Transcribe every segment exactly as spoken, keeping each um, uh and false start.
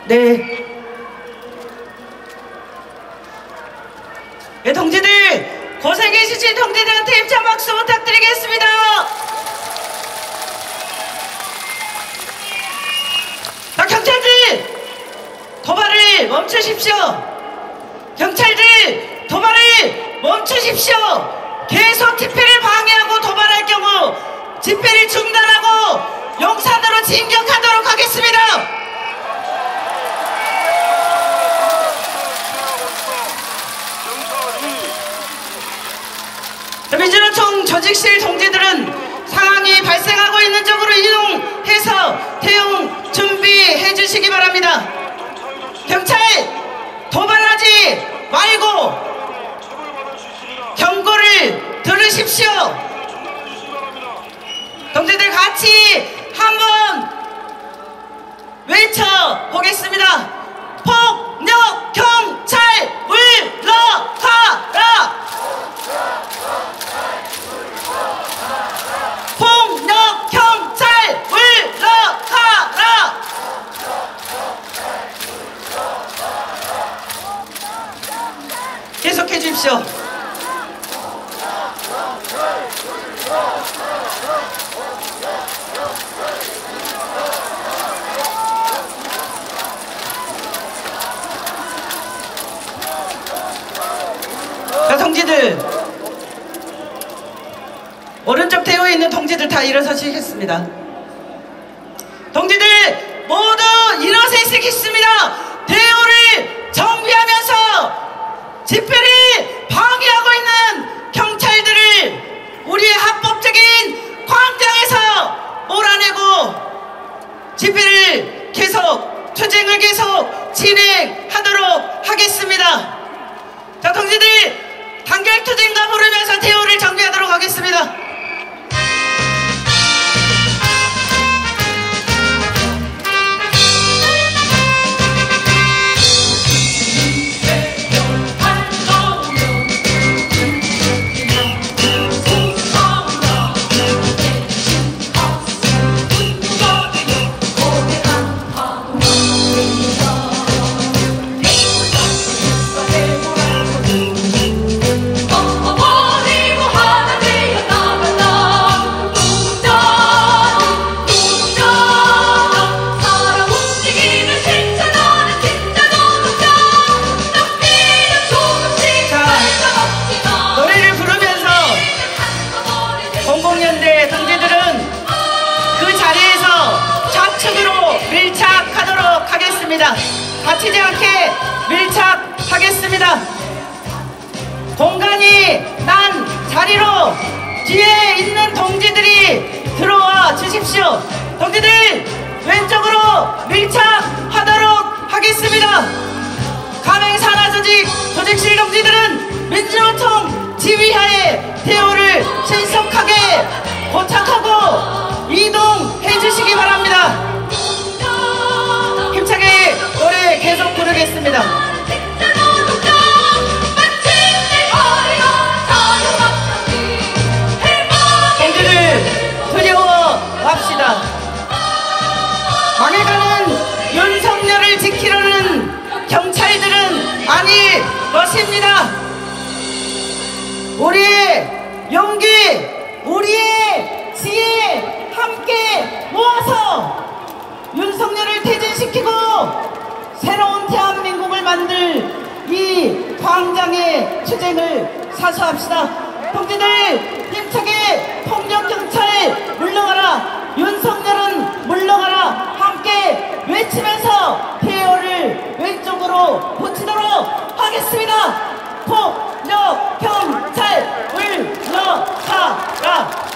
네. 네, 동지들, 고생해주신 동지들한테 힘찬 박수 부탁드리겠습니다. 자, 경찰들, 도발을 멈추십시오. 경찰들, 도발을 멈추십시오. 계속 집회를 방해하고 도발할 경우 집회를 중단하고 용산으로 진격하도록 하겠습니다. 민주노총 조직실 동지들은 상황이 발생하고 있는 쪽으로 이동해서 대응 준비해 주시기 바랍니다. 경찰, 도발하지 말고 경고를 들으십시오. 동지들 같이 한번 외쳐보겠습니다. 폭력 경찰 물러가라! 폭력 경찰 물러가라! 계속해 주십시오. 자, 동지들, 오른쪽 대우에 있는 동지들 다 일어서시겠습니다. 동지들 모두 일어서시겠습니다. 대우를 정비하면서 집회를 방해하고 있는 경찰들을 우리의 합법적인 광장에서 몰아내고 집회를 계속, 투쟁을 계속 진행하도록 하겠습니다. 자, 동지들, 단결투쟁가 부르면서 대우를 정비하도록 하겠습니다. 다치지 않게 밀착하겠습니다. 공간이 난 자리로 뒤에 있는 동지들이 들어와 주십시오. 동지들 왼쪽으로 밀착하도록 하겠습니다. 가맹산하 조직, 조직실 동지들은 민주노총 지휘하에 대우를 신속하게 도착하고 이동해 주시기 바랍니다. 힘차게 노래 계속 부르겠습니다. 동지들 두려워합시다. 망해가는 윤석열을 지키려는 경찰들은 아닐 것입니다. 우리의 용기, 우리의 지혜 함께 모아서 윤석열을 퇴진시키고 새로운 대한민국을 만들 이 광장의 투쟁을 사수합시다. 동지들 힘차게 폭력경찰 물러가라, 윤석열은 물러가라 함께 외치면서 대열을 왼쪽으로 붙이도록 하겠습니다. 폭력경찰 물러가라.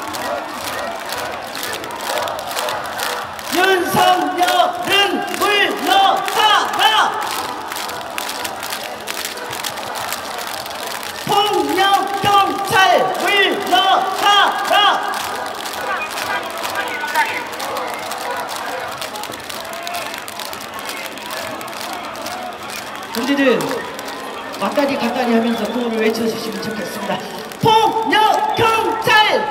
윤석열은 물러가라. 폭력경찰 물러가라. 동지들 왔다리 갔다리 하면서 구호를 외쳐주시면 좋겠습니다. 폭력경찰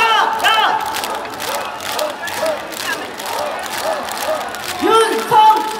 물러가라. 윤석열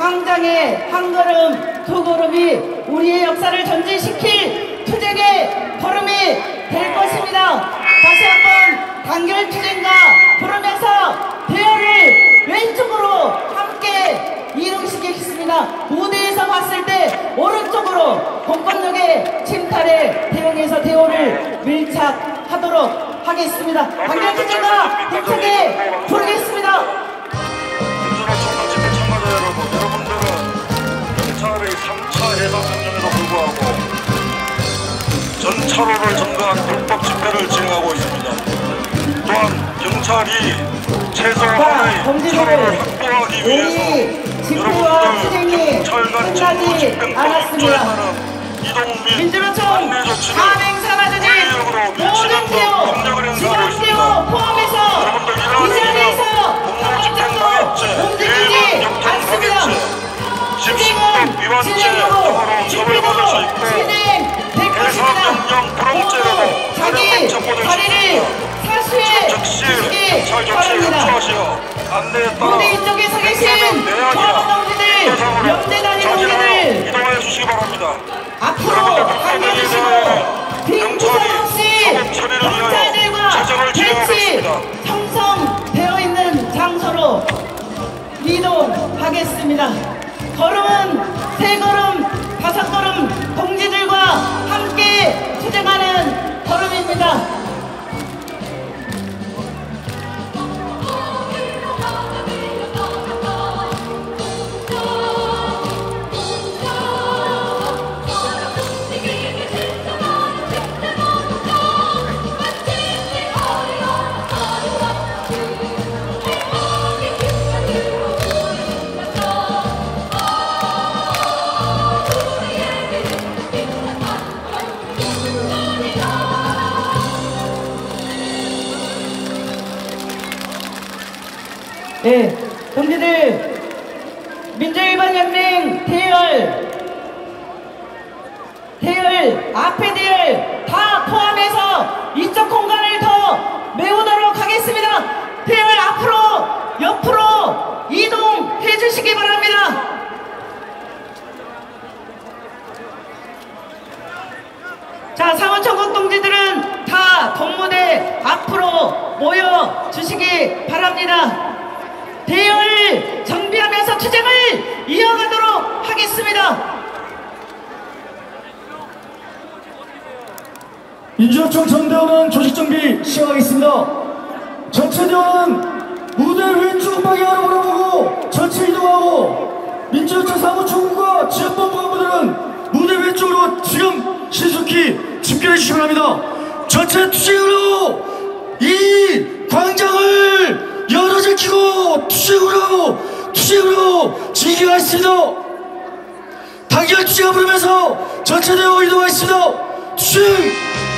광장의 한 걸음 두 걸음이 우리의 역사를 전진시킬 투쟁의 걸음이 될 것입니다. 다시 한번 단결 투쟁과 부르면서 대열을 왼쪽으로 함께 이동시키겠습니다. 무대에서 봤을 때 오른쪽으로 공권력의 침탈에 대응해서 대열을 밀착하도록 하겠습니다. 단결 투쟁과 힘차게 부르겠습니다. 경찰의 삼 차 해방명령에도 불구하고 전차로를 점거한 불법 집회를 진행하고 있습니다. 또한 경찰이 최소한의 차로를 확보하기 위해서 여러분들 경찰관 정부 집행법 입조에 따른 이동 및 안내 조치를 물리력으로 밀치는 등 법령을 행사하고 있습니다. 여러분들 일어나시면 공무 집행방해죄, 일반 역행방해죄, 집신법 위반죄 등으로 처벌받을 수 있고 해상명령 불응죄로도 가령 첨부될 수 있습니다. 즉시 경찰 조치에 협조하시어 안내에 따라 행사는 내역이나 인도상으로 자진하여 이동해 주시기 바랍니다. 여러분들 불법행위에 대하여 경찰이 사법 처리를 위하여 재정을 진행하겠습니다. 형성되어 있는 장소로 이동하겠습니다. 걸음은 세 걸음, 다섯 걸음 동지들과 함께 투쟁하는 걸음입니다. 네, 동지들, 민주일반연맹 대열, 대열, 앞에 대열 다 포함해서 이쪽 공간을 더 메우도록 하겠습니다. 대열 앞으로, 옆으로 이동해 주시기 바랍니다. 자, 상원천국 동지들은 다 동무대 앞으로 모여 주시기 바랍니다. 대열을 정비하면서 투쟁을 이어가도록 하겠습니다. 민주노총 전대원은 조직정비 시작하겠습니다. 전체 대원은 무대 왼쪽 방향으로 바라보고 전체 이동하고 민주노총 사무총국과 지역본부 간부들은 무대 왼쪽으로 지금 신속히 집결해 주시기 바랍니다. 전체 투쟁으로 이 광장을 열어제키고 투쟁으로 투쟁으로 진행하겠습니다. 단결 투쟁을 부르면서 전체 대원 이동하겠습니다. 투쟁!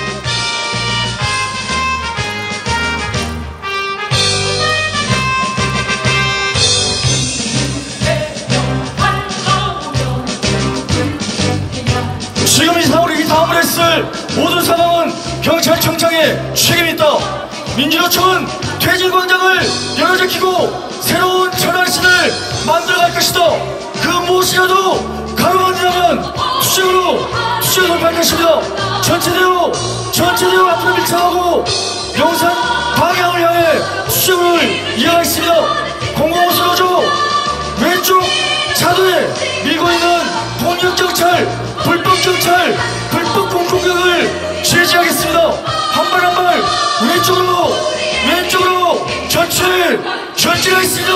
지금 이 사고를 이 다음을 했을 모든 상황은 경찰청장의 책임이 있다. 민주노총은 퇴진광장을 열어제키고 새로운 천안시를 만들어갈 것이다. 그 무엇이라도 가능한다면 투쟁으로 투쟁을 돌파할 것입니다. 전체대로 전체대로 앞으로 밀착하고 용산 방향을 향해 투쟁을 이어가겠습니다. 공공호수로조 왼쪽 차도에 밀고 있는 폭력경찰, 불법경찰, 불법공공격을 제지하겠습니다. 한 발 한 발 왼쪽으로 왼쪽으로 전체 전진하겠습니다.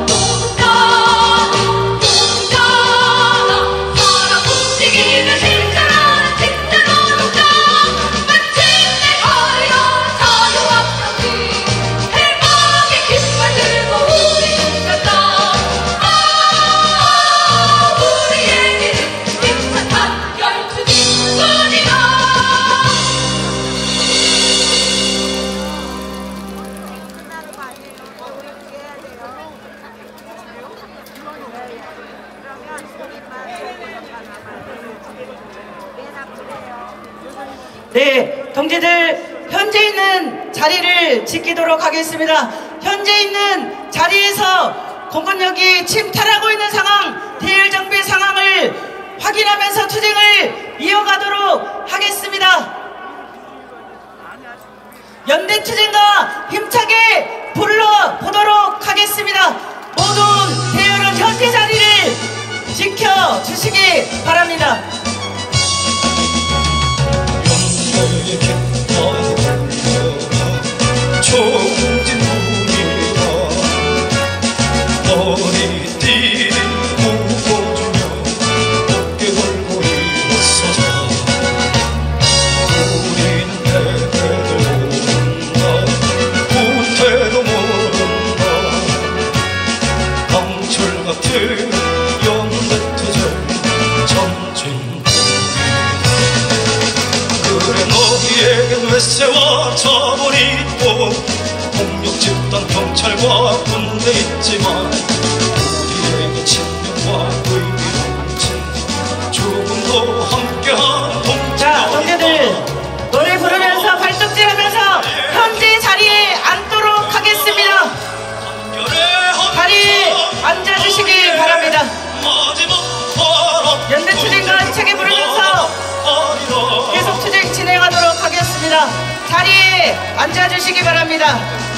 Give me 동지들 현재 있는 자리를 지키도록 하겠습니다. 현재 있는 자리에서 공권력이 침탈하고 있는 상황, 대일 정비 상황을 확인하면서 투쟁을 이어가도록 하겠습니다. 연대 투쟁과 힘차게 불러보도록 하겠습니다. 모든 대열은 현재 자리를 지켜주시기 바랍니다. 영광의 깃발이 들려라 총진문이라 머리띠 묶어주며 어깨 걸고 일어서자 우리는 대대를 모른다 후퇴도 모른다 강철 같은 연대투쟁 전진 그래 너희에겐 외세와 자본이 있고 폭력 집단 경찰과 군대 있지만 우리에게 친명과 의리로 훔친 죽음도 함께한 동지가 자, 동료들 있다. 노래 부르면서 발톱질하면서 현재 자리에 앉도록 하겠습니다. 자리에 앉아주시기 바랍니다. 연대 투쟁과 힘차게 부르면서 계속 투쟁 진행하도록 하겠습니다. 자리에 앉아주시기 바랍니다.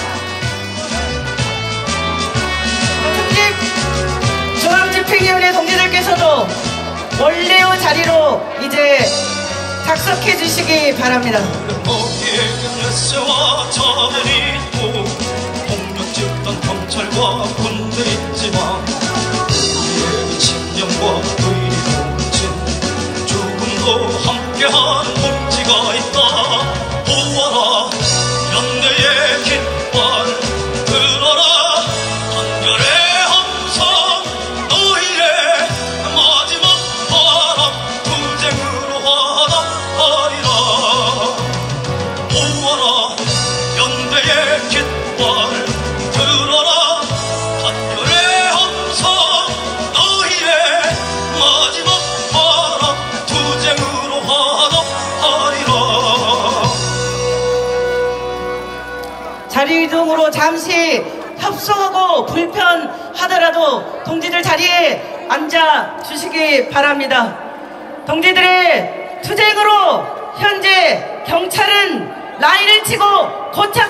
총집 중앙집행위원회 동지들께서도 원래의 자리로 이제 작석해 주시기 바랍니다. 너희에겐 외세와 자본이 있고 폭력 집단 경찰과 군대 있지만 우리에게 신념과 의리로 훔친 죽음도 함께하는 동지가 있다. 보아라 연대의 깃발 들어라 한결의 함성 너희의 마지막 바람 투쟁으로 화답하리라. 보아라 연대의 깃발 들어라 한결의 함성 너희의 마지막 바람 투쟁으로 화답하리라. 자리 이동으로 잠시 협소하고 불편하더라도 동지들 자리에 앉아 주시기 바랍니다. 동지들의 투쟁으로 현재 경찰은 라인을 치고 고착